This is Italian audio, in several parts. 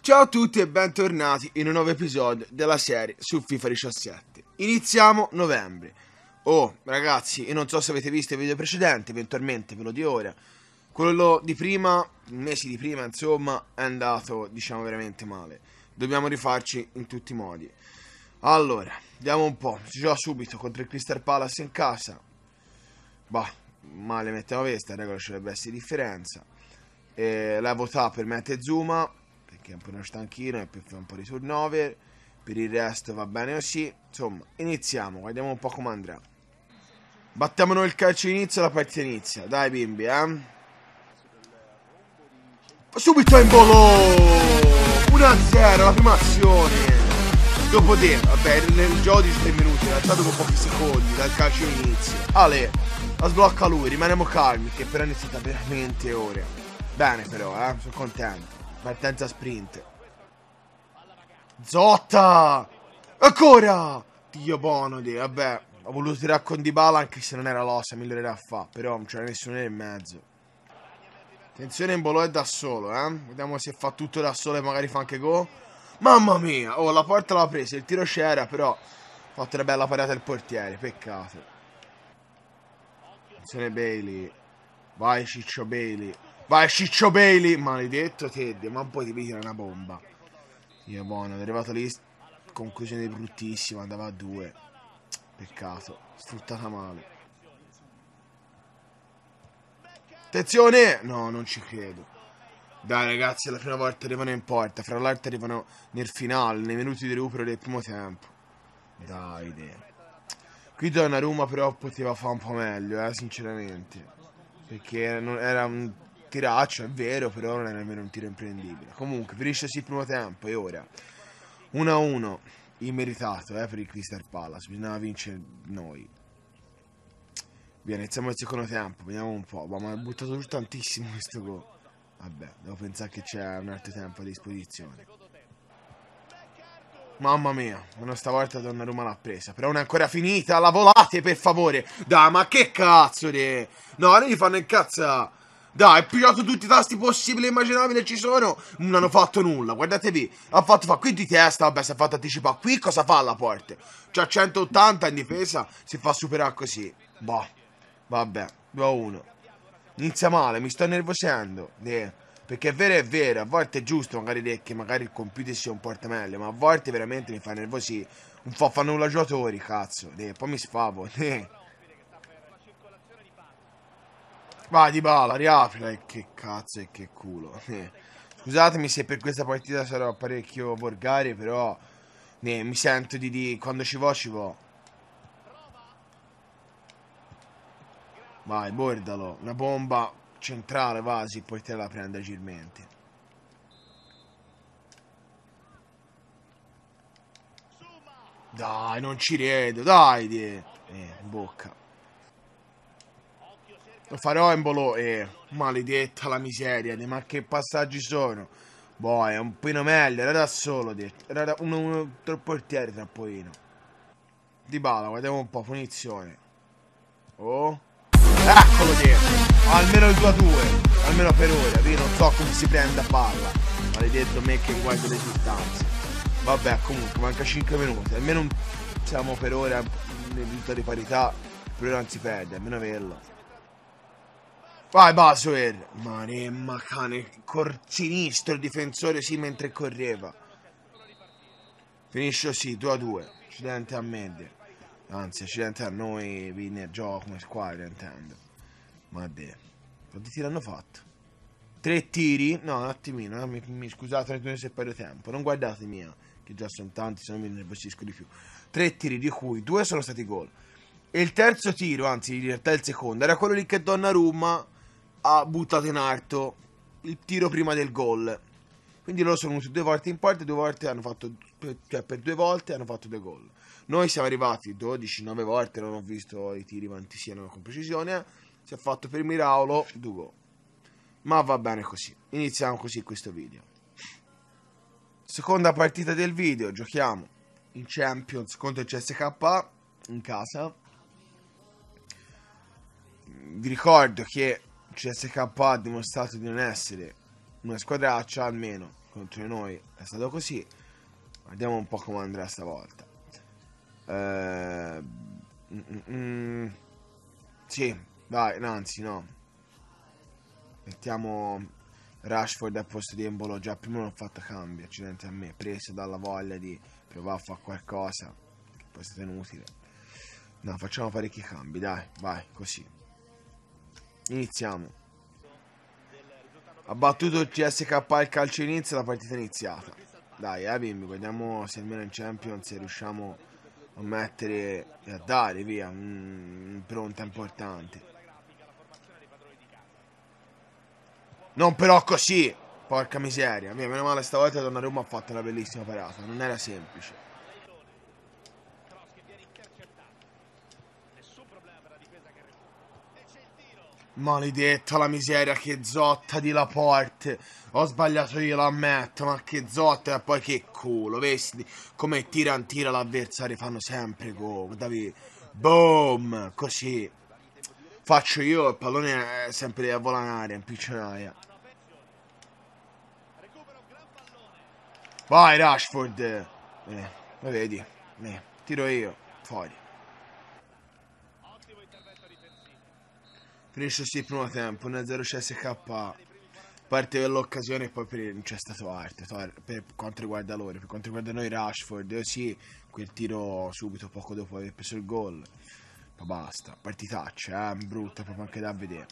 Ciao a tutti e bentornati in un nuovo episodio della serie su FIFA 17. Iniziamo novembre. Oh, ragazzi, io non so se avete visto i video precedenti, eventualmente ve lo di ora. Quello di prima, mesi di prima, insomma, è andato, diciamo, veramente male. Dobbiamo rifarci in tutti i modi. Allora, vediamo un po'. Si gioca subito contro il Crystal Palace in casa. Bah, male mettiamo questa, regola ci dovrebbe essere differenza. La vota per Mete Zuma, perché è un po' stanchino e per fare un po' di turnover. Per il resto va bene così. Insomma, iniziamo, guardiamo un po' come andrà. Battiamo noi il calcio inizio e la partita inizia. Dai bimbi, Subito in volo 1-0, la prima azione. Dopodiché, vabbè, nel gioco di 3 minuti, è alzato con pochi secondi dal calcio inizio. Ale, la sblocca lui, rimaniamo calmi, che però è iniziata veramente ora. Bene però, sono contento. Partenza sprint. Zotta! Ancora! Dio buono, vabbè. Ho voluto tirare con Dybala anche se non era l'ossa, migliorerà a fa. Però non c'era nessuno nel mezzo. Attenzione, in Bolò è da solo, Vediamo se fa tutto da solo e magari fa anche gol. Mamma mia! Oh, la porta l'ha presa, il tiro c'era, però ha fatto una bella parata il portiere, peccato. Attenzione Bailey. Vai Ciccio Bailey. Vai Ciccio Bailey. Maledetto Teddy, ma poi ti vedi una bomba. Io buono, è arrivato lì, conclusione bruttissima, andava a 2. Peccato, sfruttata male. Attenzione! No, non ci credo. Dai ragazzi, è la prima volta arrivano in porta. Fra l'altro arrivano nel finale, nei minuti di recupero del primo tempo. Dai, qui Donnarumma però poteva fare un po' meglio, sinceramente. Perché era un tiraccio, è vero, però non è nemmeno un tiro imprendibile. Comunque, finisce sì il primo tempo e ora 1-1, immeritato per il Crystal Palace. Bisognava vincere noi. Via, iniziamo il secondo tempo, vediamo un po'. Ma ha buttato giù tantissimo questo gol. Vabbè, devo pensare che c'è un altro tempo a disposizione. Mamma mia, una stavolta Donnarumma l'ha presa. Però non è ancora finita, la volate per favore. Dai, ma che cazzo di... No, non gli fanno incazzare. Dai, ha pigliato tutti i tasti possibili e immaginabili ci sono. Non hanno fatto nulla, guardatevi. Ha fatto fa qui di testa, vabbè, si è fatto anticipare. Qui cosa fa alla porta? C'ha 180 in difesa, si fa superare così. Boh, vabbè, 2-1. Inizia male, mi sto nervosendo. Perché è vero, a volte è giusto magari che magari il computer si comporta meglio, ma a volte veramente mi fa nervosi. Un po' fanno nulla giocatori, cazzo. Poi mi sfavo. Vai Dybala, riaprila. E che cazzo e che culo. Scusatemi se per questa partita sarò parecchio volgare, però mi sento di quando ci vo, ci vo. Vai, bordalo. Una bomba centrale, Vasi, poi te la prende agilmente. Dai, non ci credo, dai, in bocca. Lo farò in Bolò, maledetta la miseria, ma che passaggi sono. Boh, è un pino meglio, era da solo, era uno del portiere troppoino. Dybala, guardiamo un po', punizione. Oh. Eccolo dentro. Almeno il 2-2. Almeno per ora. Io non so come si prende a palla. Maledetto me che guardo le distanze. Vabbè, comunque manca 5 minuti. Almeno siamo per ora in vita di parità. Per ora non si perde, almeno averlo. Vai Basuer. Ma cane. Sinistro il difensore sì mentre correva. Finisce così, 2-2. Accidente a media. Anzi, accidente a noi, viene a gioco come squadra, intendo. Ma quanti tiri hanno fatto? 3 tiri? No, un attimino, scusate se perdo tempo. Non guardate mia, che già sono tanti, se no mi nervosisco di più. 3 tiri, di cui 2 sono stati gol. E il terzo tiro, anzi in realtà il secondo, era quello lì che Donnarumma ha buttato in alto il tiro prima del gol. Quindi loro sono venuti 2 volte in porta e 2 volte hanno fatto, cioè per 2 volte hanno fatto 2 gol. Noi siamo arrivati 12, 9 volte, non ho visto i tiri quanti siano con precisione. Si è fatto per Miraulo 2 gol. Ma va bene così. Iniziamo così questo video. Seconda partita del video, giochiamo in Champions contro il CSKA in casa. Vi ricordo che il CSKA ha dimostrato di non essere una squadraccia, almeno contro di noi è stato così. Vediamo un po' come andrà stavolta. Sì, vai, anzi no. Mettiamo Rashford al posto di Embolo. Già prima non ho fatto cambi, accidenti a me, preso dalla voglia di provare a fare qualcosa, che poi è stato inutile. No, facciamo parecchi cambi, dai, vai, così. Iniziamo. Ha battuto il CSK al calcio inizio, la partita è iniziata. Dai, bimbi, guardiamo se almeno in Champions riusciamo a mettere e a dare via un'impronta importante. Non però così, porca miseria. Via, meno male stavolta Donnarumma ha fatto una bellissima parata, non era semplice. Maledetta la miseria, che zotta di Laporte. Ho sbagliato io, lo ammetto, ma che zotta e poi che culo. Vedi come tira l'avversario, fanno sempre gol. Davi, boom, così. Faccio io, il pallone è sempre a volare in piccionaia. Vai Rashford. Lo vedi? Tiro io, fuori. Finisce sì il primo tempo, 1-0 CSK. Parte dell'occasione e poi non c'è stato altro per quanto riguarda loro. Per quanto riguarda noi Rashford, sì, quel tiro subito poco dopo aver preso il gol. Ma basta, partitaccia, brutta proprio anche da vedere.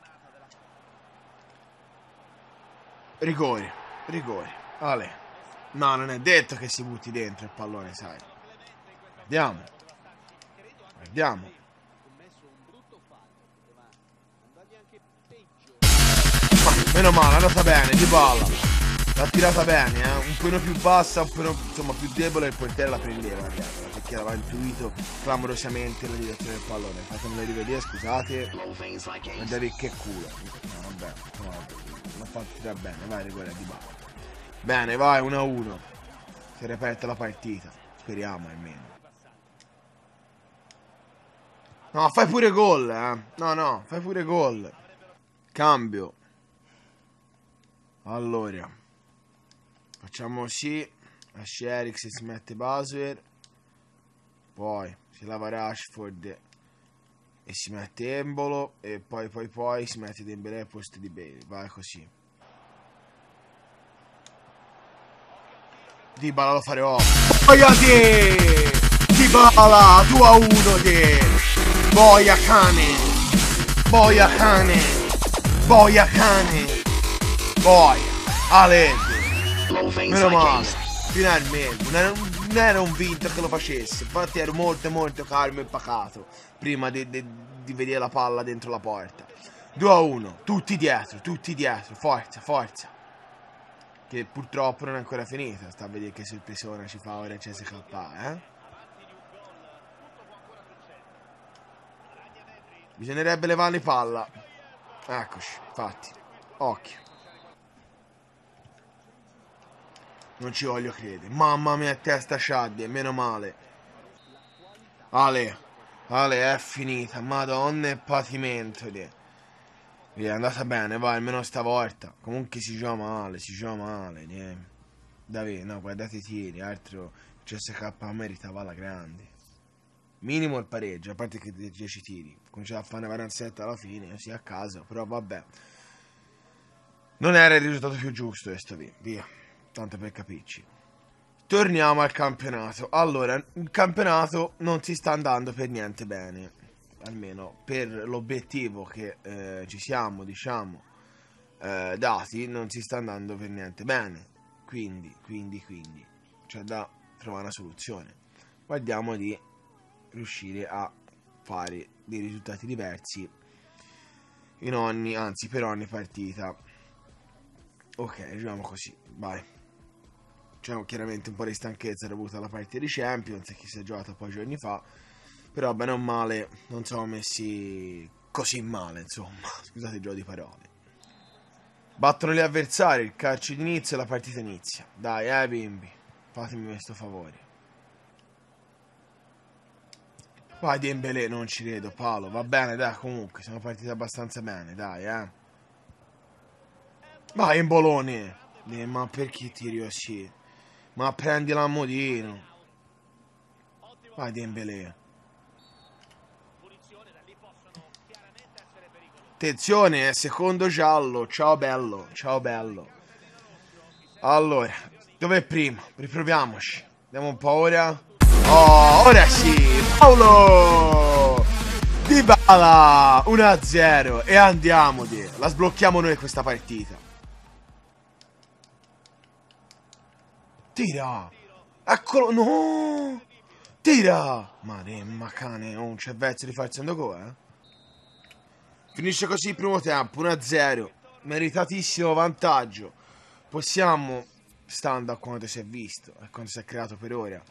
Rigore, rigore. Ale. No, non è detto che si butti dentro il pallone, sai. Vediamo. Vediamo. Meno male, è andata bene, Dybala. L'ha tirata bene, un po' più bassa, un po' insomma più debole, il portiere la prendeva, perché aveva intuito clamorosamente la direzione del pallone. Fatemelo rivedere, scusate. Guardate che culo. No, vabbè, l'ha fatto tirare bene, vai, rigore Dybala. Bene, vai, 1-1. Si è riaperta la partita, speriamo almeno. No, fai pure gol, No, fai pure gol. Cambio. Allora, facciamo sì. Esce Eriksen, si mette Basuer. Poi si lava Rashford e si mette Embolo. E poi si mette Dembélé al posto di Bale. Vai così. Dybala lo farò. Boia te! Dybala 2-1 te! Boia cane! Boia cane! Boia cane! Boia! Allegro! Meno male! Finalmente! Non era un vinto che lo facesse. Infatti ero molto calmo e pacato prima di vedere la palla dentro la porta. 2-1, tutti dietro, forza. Che purtroppo non è ancora finita. Sta a vedere che sorpresona ci fa ora il CSK, Bisognerebbe levare palla. Eccoci, infatti. Occhio. Non ci voglio credere. Mamma mia, testa sciadia, meno male. Ale, è finita. Madonna e patimento. È andata bene, vai, almeno stavolta. Comunque si gioca male. Davide, no, guardate i tiri. Altro CSK meritava la grande. Minimo il pareggio, a parte che 10 tiri. Cominciava a fare una 47 alla fine, sì, a caso, però vabbè. Non era il risultato più giusto questo, via. Tanto per capirci. Torniamo al campionato. Allora, il campionato non si sta andando per niente bene. Almeno per l'obiettivo che ci siamo, diciamo, dati, non si sta andando per niente bene. Quindi, c'è da trovare una soluzione. Guardiamo di riuscire a fare dei risultati diversi per ogni partita. Ok, giochiamo così, vai. C'è chiaramente un po' di stanchezza dovuta alla partita di Champions che si è giocata pochi giorni fa, però bene o male non siamo messi così male, insomma. Scusate il gioco di parole. Battono gli avversari, il calcio d'inizio e la partita inizia. Dai, bimbi, fatemi questo favore. Vai Dembélé, non ci credo, Paolo. Va bene, dai, comunque, siamo partiti abbastanza bene, dai, Vai, Embolone. Ma perché tiri così? Ma prendi l'ammodino. Vai Dembélé. Attenzione, secondo giallo. Ciao bello, ciao bello. Allora, dov'è prima? Riproviamoci. Vediamo un po' ora. Oh, ora sì. Paolo Dybala 1-0 e andiamo. La sblocchiamo noi questa partita. Tira. Eccolo. No. Tira. Ma cane, non c'è verso di farsi un gol, Finisce così il primo tempo, 1-0. Meritatissimo vantaggio. Possiamo, stando a quanto si è visto e quanto si è creato per ora,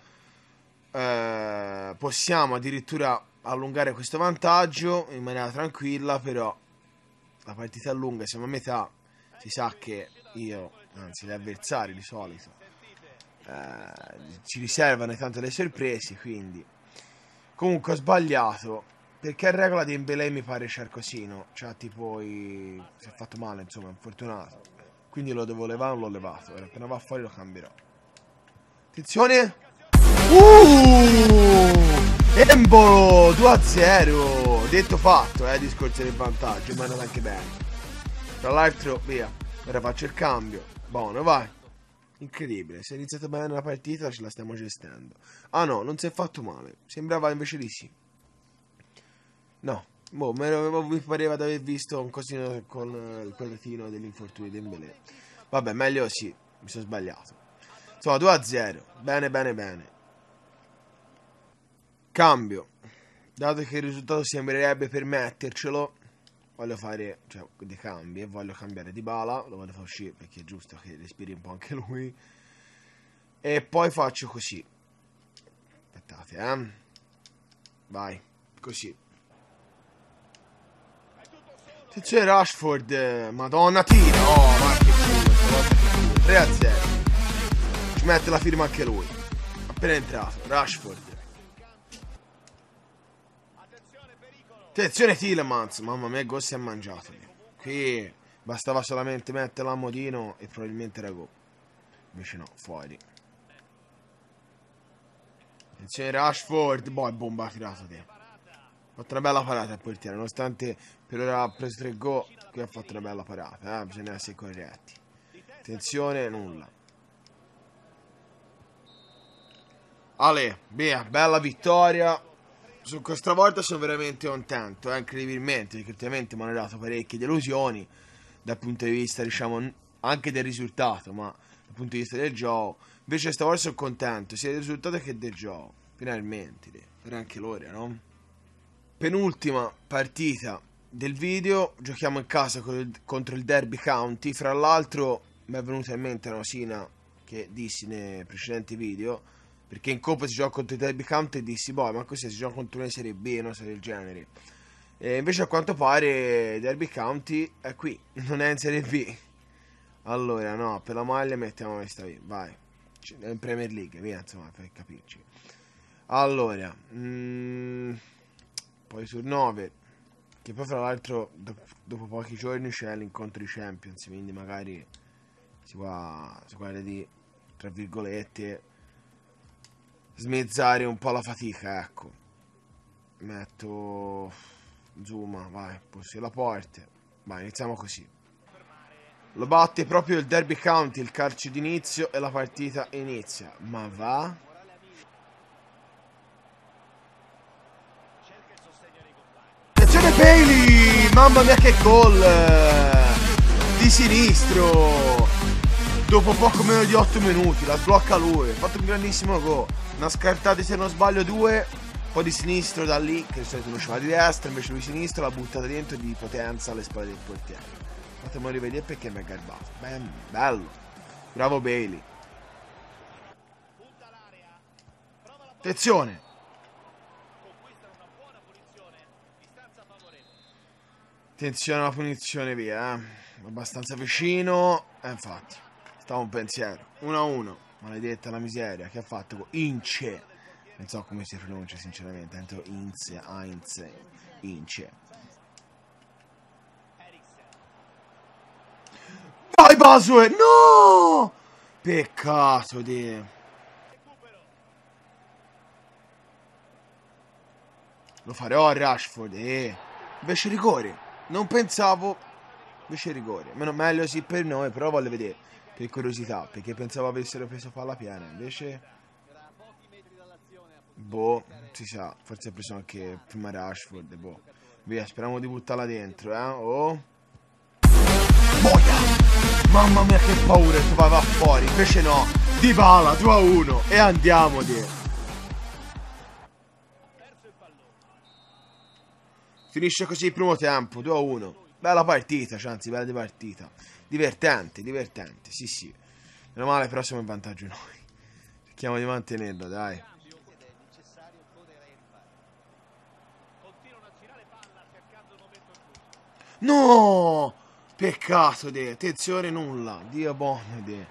possiamo addirittura allungare questo vantaggio in maniera tranquilla, però la partita è lunga, siamo a metà. Si sa che anzi gli avversari di solito ci riservano tanto le sorprese, quindi comunque ho sbagliato, perché in regola di Dembélé mi pare cercosino, cioè tipo si è fatto male, insomma è infortunato, quindi lo devo levare, non l'ho levato, appena va fuori lo cambierò. Attenzione. Embolo 2-0. Detto fatto, discorso del vantaggio, ma è andato anche bene. Tra l'altro, via, ora faccio il cambio. Buono, vai. Incredibile, si è iniziata bene la partita, ce la stiamo gestendo. Ah no, non si è fatto male. Sembrava invece di sì. No, mi pareva di aver visto un cosino con il quadratino dell'infortunio di Dembélé. Vabbè, meglio sì, mi sono sbagliato. Insomma, 2-0. Bene, bene, bene. Cambio. Dato che il risultato sembrerebbe permettercelo, voglio fare dei cambi e voglio cambiare Dybala. Lo voglio far uscire perché è giusto che respiri un po' anche lui. E poi faccio così. Aspettate, Vai, così. Attenzione Rashford. Madonna, tira. Oh, ma che culo. 3-0. Ci mette la firma anche lui. Appena entrato, Rashford. Attenzione Tielemans. Mamma mia, gol si è mangiato. Qui bastava solamente mettere l'ammodino e probabilmente era gol. Invece no, fuori. Attenzione Rashford. Boh, è bomba tirato te. Ha fatto una bella parata il portiere. Nonostante per ora ha preso 3 gol, qui ha fatto una bella parata. Bisogna essere corretti. Attenzione, nulla. Ale, via, bella vittoria. Su questa volta sono veramente contento, incredibilmente, perché ultimamente mi hanno dato parecchie delusioni dal punto di vista, diciamo, anche del risultato, ma dal punto di vista del gioco. Invece stavolta sono contento, sia del risultato che del gioco. Finalmente, era anche l'ora, no? Penultima partita del video, giochiamo in casa contro il Derby County. Fra l'altro mi è venuta in mente una cosina che dissi nei precedenti video, perché in Coppa si gioca contro il Derby County e dissi, boh, ma così si gioca contro una Serie B, una serie del genere. E invece a quanto pare Derby County è qui, non è in Serie B. Allora, no, per la maglia mettiamo questa qui, vai. È in Premier League, via, insomma, per capirci. Allora, poi sul 9, che poi fra l'altro dopo pochi giorni c'è l'incontro di Champions, quindi magari si guarda di, tra virgolette, smezzare un po' la fatica, ecco. Metto Zuma, vai, posso la porta. Vai, iniziamo così. Lo batte proprio il Derby County, il calcio d'inizio e la partita inizia. Ma va? Attenzione Bailey! Mamma mia che gol! Di sinistro! Dopo poco meno di 8 minuti, la sblocca lui. Ha fatto un grandissimo gol. Una scartata, se non sbaglio, 2. Poi di sinistro da lì, che di solito non usciva di destra, invece lui sinistro l'ha buttata dentro di potenza alle spalle del portiere. Fatemi rivedere perché mi è garbato. Ben, bello. Bravo Bailey. Attenzione. Attenzione alla punizione, via, abbastanza vicino. Infatti, stavo un pensiero. 1-1. Maledetta la miseria. Che ha fatto? Ince. Non so come si pronuncia sinceramente. Entro Ince, Heinz, Ince. Vai Basuer! No! Peccato di... Lo farò a Rashford, Invece rigore. Non pensavo... Invece rigore. Meno meglio sì per noi, però voglio vedere. Per curiosità, perché pensavo avessero preso palla piena. Invece... Boh, si sa. Forse ha preso anche prima Rashford, boh. Via, speriamo di buttarla dentro, Oh. Boia! Mamma mia che paura, tu va fuori. Invece no. Dybala 2-1 e andiamo di. Finisce così il primo tempo, 2-1. Bella partita, cioè, anzi, bella di partita. Divertente, divertente, sì sì. Meno male, però siamo in vantaggio noi. Cerchiamo di mantenerlo, dai. No! Peccato, de. Attenzione, nulla. Dio buono, de.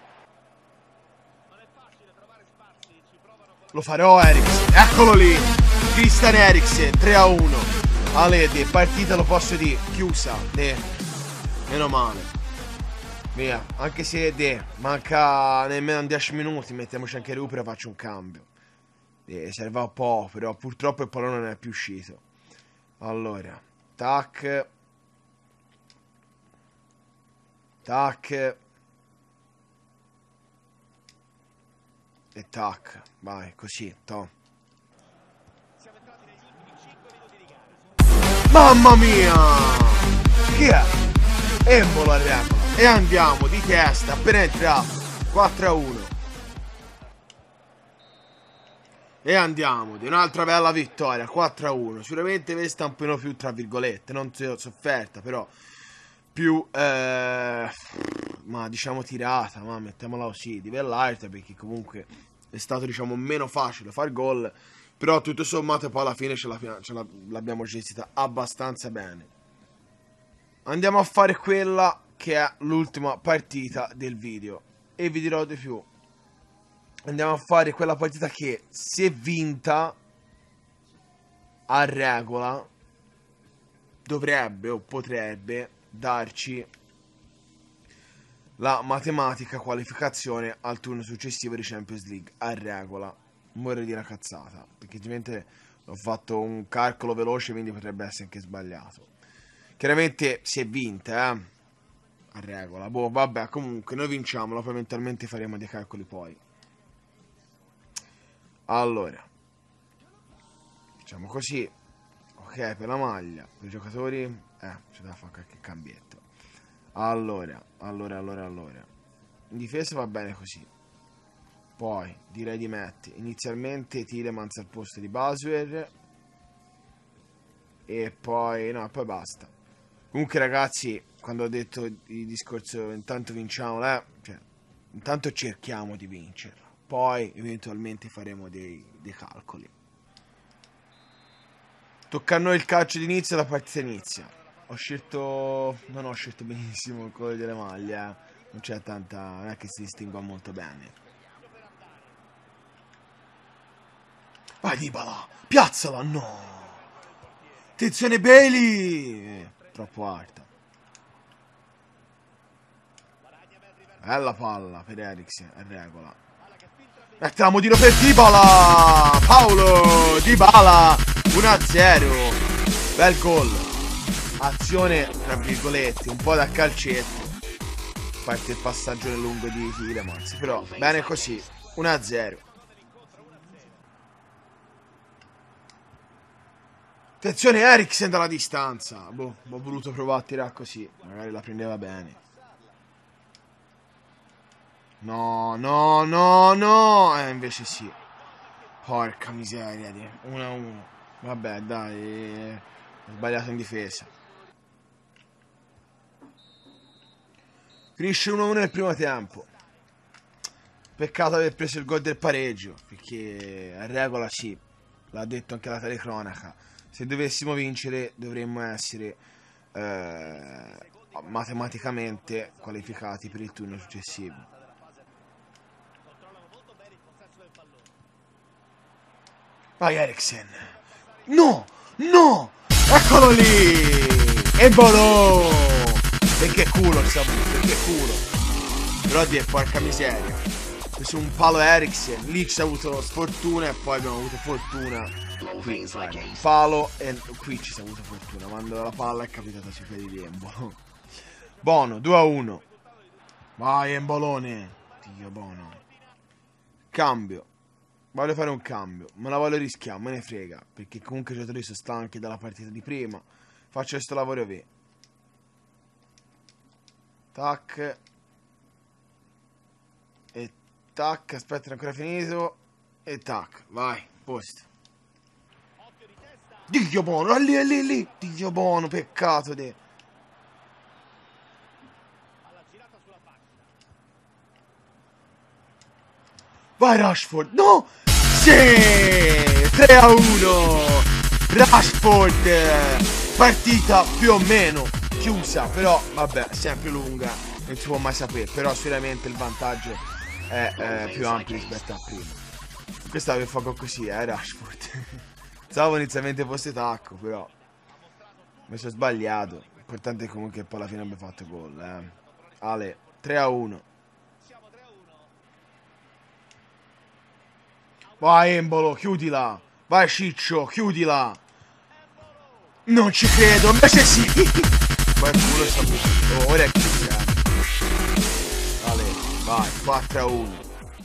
Lo farò, Eriksen. Eccolo lì. Christian Eriksen, 3-1. Ale, de. Partita, lo posso dire. Chiusa, de. Meno male. Via. Anche se, de. Manca nemmeno 10 minuti. Mettiamoci anche recupero e faccio un cambio. Serve un po', però purtroppo il pallone non è più uscito. Allora. Tac. Tac. E tac. Vai, così, to. Mamma mia! Che è? Embolo a regola. E andiamo di testa, appena entrato. 4-1. E andiamo di un'altra bella vittoria, 4-1. Sicuramente questa un po' più, tra virgolette, non sofferta, però più, ma diciamo tirata, ma mettiamola così, di Vellight, perché comunque è stato, diciamo, meno facile far gol, però tutto sommato poi alla fine l'abbiamo gestita abbastanza bene. Andiamo a fare quella che è l'ultima partita del video e vi dirò di più. Andiamo a fare quella partita che, se vinta a regola, dovrebbe o potrebbe darci la matematica qualificazione al turno successivo di Champions League a regola. Muore di una cazzata, perché ovviamente ho fatto un calcolo veloce, quindi potrebbe essere anche sbagliato. Chiaramente si è vinta, a regola. Boh, vabbè, comunque noi vinciamo, poi eventualmente faremo dei calcoli poi. Allora, facciamo così. Ok, per la maglia, per i giocatori, c'è da fare qualche cambietto. Allora. In difesa va bene così. Poi direi di mettere inizialmente Tielemans al posto di Basuer. E poi, no, poi basta. Comunque ragazzi, quando ho detto il discorso intanto vinciamo, cioè, intanto cerchiamo di vincerlo. Poi eventualmente faremo dei calcoli. Tocca a noi il calcio d'inizio, la partita inizia. Non ho scelto benissimo il colore delle maglie, non c'è tanta, non è che si distingua molto bene. Vai Dybala, piazzala, no! Attenzione Bailey! Troppo alta. Bella palla per Eriksen, è regola. Mettiamo tiro per Dybala! Paolo Dybala! 1-0. Bel gol. Azione, tra virgolette, un po' da calcetto. A parte il passaggio lungo di Tielemans. Però, bene così. 1-0. Attenzione Eriksen dalla distanza. Boh, ho voluto provare a tirare così. Magari la prendeva bene. No. Invece sì. Porca miseria. 1-1. Vabbè, dai. Ho sbagliato in difesa. Finisce 1-1 nel primo tempo. Peccato aver preso il gol del pareggio. Perché a regola sì. L'ha detto anche la telecronaca. Se dovessimo vincere dovremmo essere matematicamente qualificati per il turno successivo. Vai Eriksen. No! Eccolo lì! E Bolò! E che culo il Samu, che culo! Però porca miseria, su un palo Eriksen, lì ci ha avuto sfortuna e poi abbiamo avuto fortuna qui, palo e qui ci si è avuto fortuna, quando la palla è capitata sui piedi di Embolo. Bono, 2-1. Vai Embolone. Dio Bono. Cambio. Voglio fare un cambio, ma la voglio rischiare, me ne frega, perché comunque i giocatori sono stanchi dalla partita di prima. Faccio questo lavoro io. Tac. E tac, aspetta ancora finito. E tac, vai, posto. Dio Bono, lì. Dio Bono, peccato de. Vai Rashford, no! Sì! 3-1! Rashford! Partita più o meno chiusa, però vabbè, sempre lunga, non si può mai sapere, però sicuramente il vantaggio è più ampio rispetto a prima. Questa che fa così, Rashford. Pensavo inizialmente fosse tacco, però mi sono sbagliato. L'importante è comunque che poi alla fine abbia fatto gol. Ale, 3-1. Vai Embolo, chiudila. Vai Ciccio, chiudila. Non ci credo, invece sì. Qualcuno sta buttando. Oh, ora è chiusa. Ale, vai, 4-1.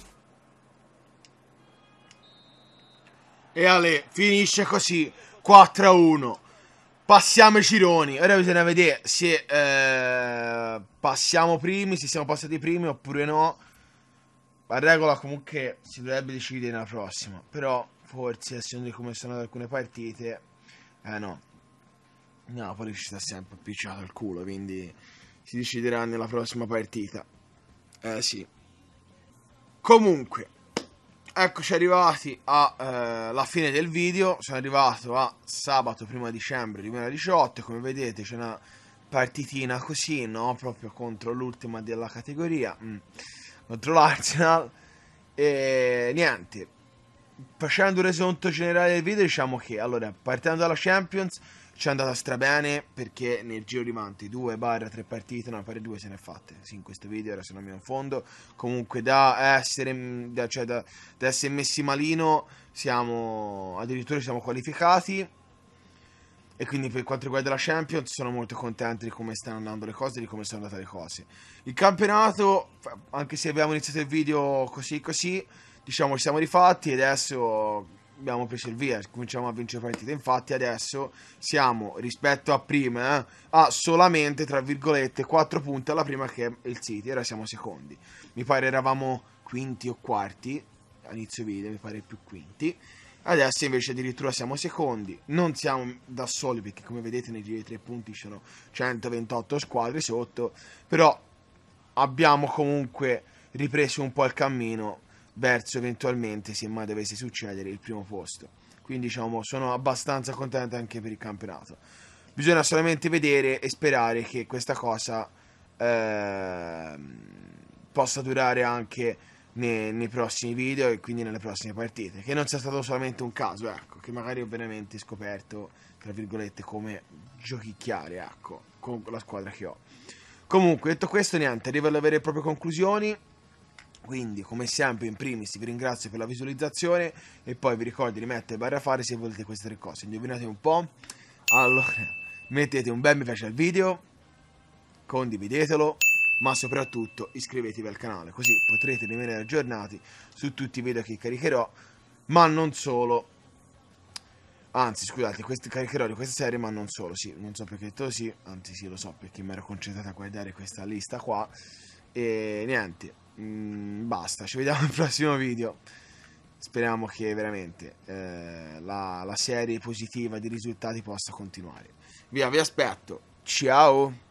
E Ale, finisce così, 4-1. Passiamo ai gironi. Ora bisogna vedere se passiamo primi, se siamo passati primi oppure no. La regola comunque si dovrebbe decidere nella prossima. Però forse, essendo come sono alcune partite, no. Napoli ci sta sempre appicciato al culo, quindi si deciderà nella prossima partita. Sì. Comunque, eccoci arrivati alla fine del video. Sono arrivato a sabato 1 dicembre 2018. Come vedete c'è una partitina così, no? Proprio contro l'ultima della categoria, contro l'Arsenal. E niente, facendo un resoconto generale del video, diciamo che allora, partendo dalla Champions ci è andata strabene, perché nel giro di 2/3 partite, no, pare 2 se ne è fatte, sì, in questo video, ora se non mi confondo. Comunque da essere messi malino, addirittura siamo qualificati. E quindi per quanto riguarda la Champions sono molto contento di come stanno andando le cose, di come sono andate le cose. Il campionato, anche se abbiamo iniziato il video così, diciamo ci siamo rifatti e adesso abbiamo preso il via, cominciamo a vincere partite. Infatti adesso siamo, rispetto a prima, a solamente, tra virgolette, 4 punti alla prima, che è il City. Ora siamo secondi. Mi pare eravamo quinti o quarti all'inizio video, mi pare più quinti. Adesso invece addirittura siamo secondi. Non siamo da soli, perché come vedete nei giri di 3 punti ci sono 128 squadre sotto. Però abbiamo comunque ripreso un po' il cammino verso, eventualmente, se mai dovesse succedere, il primo posto. Quindi diciamo sono abbastanza contento anche per il campionato. Bisogna solamente vedere e sperare che questa cosa possa durare anche nei prossimi video e quindi nelle prossime partite, che non sia stato solamente un caso, ecco, che magari ho veramente scoperto, tra virgolette, come giochicchiare, ecco, con la squadra che ho. Comunque, detto questo, niente, arrivo alle vere e proprie conclusioni. Quindi, come sempre, in primis vi ringrazio per la visualizzazione e poi vi ricordo di mettere barra fare se volete queste 3 cose. Indovinate un po'. Allora, mettete un bel mi piace al video, condividetelo, ma soprattutto iscrivetevi al canale, così potrete rimanere aggiornati su tutti i video che caricherò, ma non solo. Anzi, scusate, caricherò di questa serie, ma non solo, sì, non so perché ho detto sì, anzi sì, lo so, perché mi ero concentrato a guardare questa lista qua. E niente, basta, ci vediamo al prossimo video. Speriamo che veramente la serie positiva di risultati possa continuare. Via, vi aspetto, ciao!